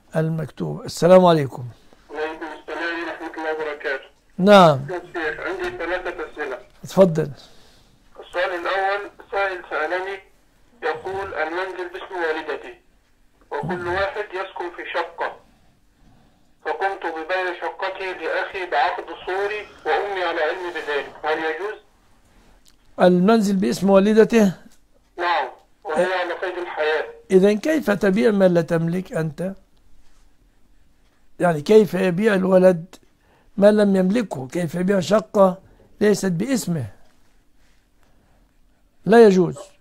المكتوب. السلام عليكم. وعليكم السلام ورحمة الله وبركاته. نعم. يا شيخ عندي 3 أسئلة. تفضل. السؤال الأول، سائل سألني يقول المنزل باسم والدتي وكل واحد يسكن في شقة، فقمت ببيع شقتي لأخي بعقد صوري وأمي على علم بذلك، هل يجوز؟ المنزل باسم والدته؟ نعم، وهي على قيد الحياة. إذن كيف تبيع ما لا تملك أنت؟ يعني كيف يبيع الولد ما لم يملكه؟ كيف يبيع شقة ليست باسمه؟ لا يجوز.